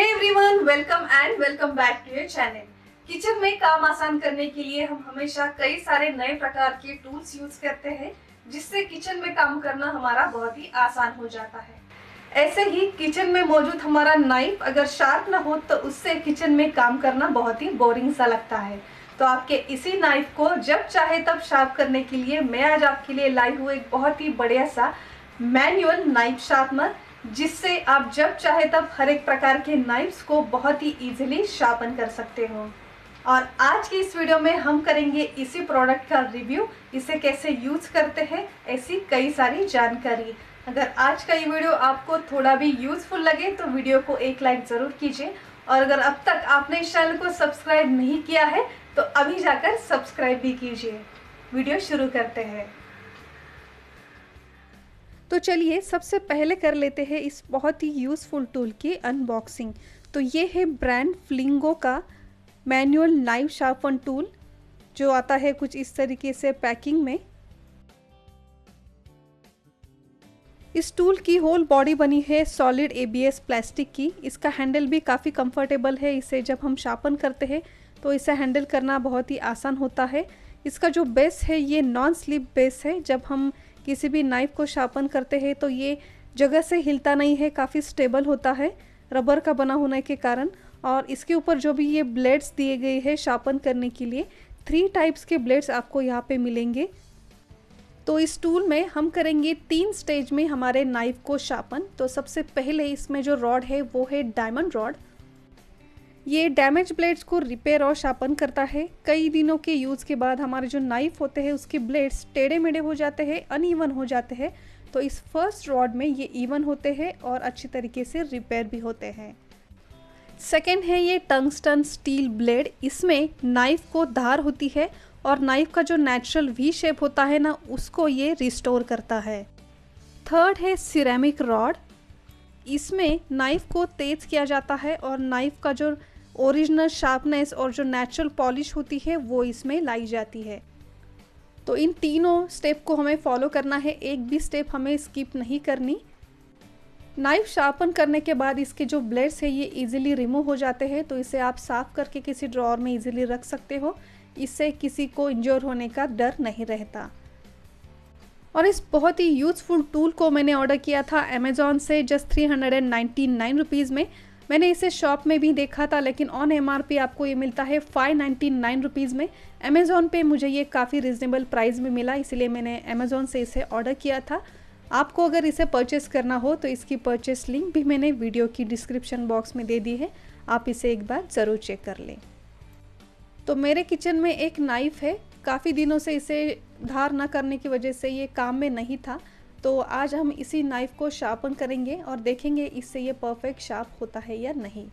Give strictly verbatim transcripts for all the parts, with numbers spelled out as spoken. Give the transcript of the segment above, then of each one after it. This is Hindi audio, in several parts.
Hey everyone, welcome and welcome back to your channel. Kitchen में काम आसान करने के लिए हम हमेशा कई सारे नए प्रकार के टूल्स यूज करते हैं, जिससे किचन में काम करना हमारा बहुत ही आसान हो जाता है। ऐसे ही किचन में मौजूद हमारा नाइफ अगर शार्प ना हो तो उससे किचन में काम करना बहुत ही बोरिंग सा लगता है। तो आपके इसी नाइफ को जब चाहे तब शार्प करने के लिए मैं आज आपके लिए लाई हूँ एक बहुत ही बढ़िया सा मैनुअल नाइफ शार्पनर, जिससे आप जब चाहे तब हर एक प्रकार के नाइफ्स को बहुत ही इजीली शार्पन कर सकते हो। और आज की इस वीडियो में हम करेंगे इसी प्रोडक्ट का रिव्यू, इसे कैसे यूज करते हैं, ऐसी कई सारी जानकारी। अगर आज का ये वीडियो आपको थोड़ा भी यूजफुल लगे तो वीडियो को एक लाइक ज़रूर कीजिए, और अगर अब तक आपने इस चैनल को सब्सक्राइब नहीं किया है तो अभी जाकर सब्सक्राइब भी कीजिए। वीडियो शुरू करते हैं। तो चलिए सबसे पहले कर लेते हैं इस बहुत ही यूज़फुल टूल की अनबॉक्सिंग। तो ये है ब्रांड फ्लिंगो का मैनुअल नाइफ शार्पन टूल, जो आता है कुछ इस तरीके से पैकिंग में। इस टूल की होल बॉडी बनी है सॉलिड एबीएस प्लास्टिक की। इसका हैंडल भी काफ़ी कंफर्टेबल है। इसे जब हम शार्पन करते हैं तो इसे हैंडल करना बहुत ही आसान होता है। इसका जो बेस है ये नॉन स्लिप बेस है। जब हम किसी भी नाइफ को शार्पन करते हैं तो ये जगह से हिलता नहीं है, काफ़ी स्टेबल होता है रबर का बना होने के कारण। और इसके ऊपर जो भी ये ब्लेड्स दिए गए हैं शार्पन करने के लिए, थ्री टाइप्स के ब्लेड्स आपको यहाँ पे मिलेंगे। तो इस टूल में हम करेंगे तीन स्टेज में हमारे नाइफ को शार्पन। तो सबसे पहले इसमें जो रॉड है वो है डायमंड रॉड। ये डैमेज ब्लेड्स को रिपेयर और शार्पन करता है। कई दिनों के यूज़ के बाद हमारे जो नाइफ होते हैं उसके ब्लेड्स टेढ़े मेढ़े हो जाते हैं, अनइवन हो जाते हैं। तो इस फर्स्ट रॉड में ये इवन होते हैं और अच्छी तरीके से रिपेयर भी होते हैं। सेकेंड है ये टंगस्टन स्टील ब्लेड। इसमें नाइफ को धार होती है और नाइफ का जो नेचुरल वी शेप होता है ना, उसको ये रिस्टोर करता है। थर्ड है सिरेमिक रॉड। इसमें नाइफ को तेज किया जाता है और नाइफ का जो ओरिजिनल शार्पनेस और जो नेचुरल पॉलिश होती है वो इसमें लाई जाती है। तो इन तीनों स्टेप को हमें फॉलो करना है, एक भी स्टेप हमें स्किप नहीं करनी। नाइफ शार्पन करने के बाद इसके जो ब्लेड्स है ये इजीली रिमूव हो जाते हैं। तो इसे आप साफ़ करके किसी ड्रॉअर में इजीली रख सकते हो। इससे किसी को इंजर होने का डर नहीं रहता। और इस बहुत ही यूज़फुल टूल को मैंने ऑर्डर किया था अमेज़ॉन से just three hundred and ninety nine rupees में। मैंने इसे शॉप में भी देखा था, लेकिन ऑन एम आर पी आपको ये मिलता है फाइव नाइन्टी नाइन रुपीज़ में। अमेज़ॉन पे मुझे ये काफ़ी रिजनेबल प्राइस में मिला, इसलिए मैंने अमेज़ॉन से इसे ऑर्डर किया था। आपको अगर इसे परचेस करना हो तो इसकी परचेस लिंक भी मैंने वीडियो की डिस्क्रिप्शन बॉक्स में दे दी है, आप इसे एक बार ज़रूर चेक कर लें। तो मेरे किचन में एक नाइफ़ है, काफ़ी दिनों से इसे धार ना करने की वजह से ये काम में नहीं था। तो आज हम इसी नाइफ़ को शार्पन करेंगे और देखेंगे इससे ये परफेक्ट शार्प होता है या नहीं।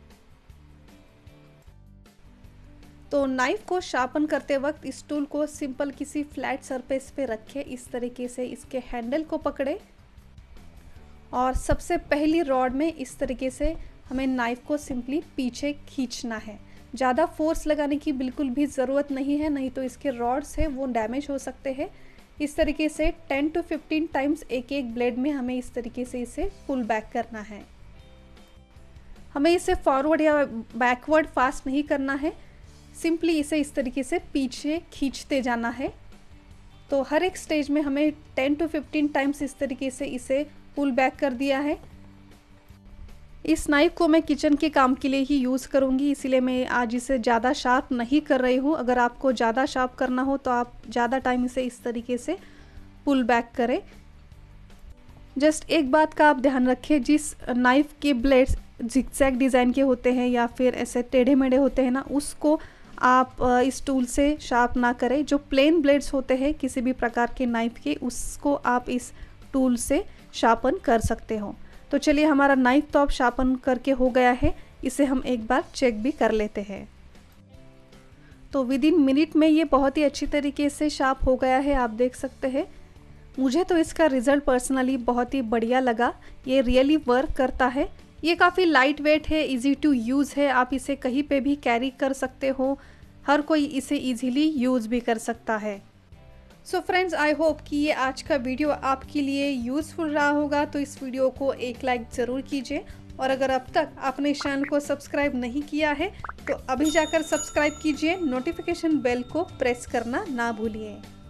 तो नाइफ़ को शार्पन करते वक्त इस टूल को सिंपल किसी फ्लैट सरफेस पे रखें। इस तरीके से इसके हैंडल को पकड़े और सबसे पहली रॉड में इस तरीके से हमें नाइफ़ को सिंपली पीछे खींचना है। ज़्यादा फोर्स लगाने की बिल्कुल भी ज़रूरत नहीं है, नहीं तो इसके रॉड्स हैं वो डैमेज हो सकते हैं। इस तरीके से टेन टू फिफ्टीन टाइम्स एक एक ब्लेड में हमें इस तरीके से इसे पुल बैक करना है। हमें इसे फॉरवर्ड या बैकवर्ड फास्ट नहीं करना है, सिंपली इसे इस तरीके से पीछे खींचते जाना है। तो हर एक स्टेज में हमें टेन टू फिफ्टीन टाइम्स इस तरीके से इसे पुल बैक कर दिया है। इस नाइफ़ को मैं किचन के काम के लिए ही यूज़ करूँगी, इसीलिए मैं आज इसे ज़्यादा शार्प नहीं कर रही हूँ। अगर आपको ज़्यादा शार्प करना हो तो आप ज़्यादा टाइम इसे इस तरीके से पुल बैक करें। जस्ट एक बात का आप ध्यान रखें, जिस नाइफ़ के ब्लेड्स जिगजैग डिज़ाइन के होते हैं या फिर ऐसे टेढ़े मेढ़े होते हैं ना, उसको आप इस टूल से शार्प ना करें। जो प्लेन ब्लेड्स होते हैं किसी भी प्रकार के नाइफ़ के, उसको आप इस टूल से शार्पन कर सकते हो। तो चलिए, हमारा नाइफ तो अब शार्पन करके हो गया है, इसे हम एक बार चेक भी कर लेते हैं। तो विद इन मिनट में ये बहुत ही अच्छी तरीके से शार्प हो गया है, आप देख सकते हैं। मुझे तो इसका रिज़ल्ट पर्सनली बहुत ही बढ़िया लगा, ये रियली वर्क करता है। ये काफ़ी लाइट वेट है, इजी टू यूज़ है, आप इसे कहीं पे भी कैरी कर सकते हो, हर कोई इसे ईजिली यूज़ भी कर सकता है। सो फ्रेंड्स, आई होप कि ये आज का वीडियो आपके लिए यूज़फुल रहा होगा। तो इस वीडियो को एक लाइक ज़रूर कीजिए और अगर अब तक आपने इस चैनल को सब्सक्राइब नहीं किया है तो अभी जाकर सब्सक्राइब कीजिए, नोटिफिकेशन बेल को प्रेस करना ना भूलिए।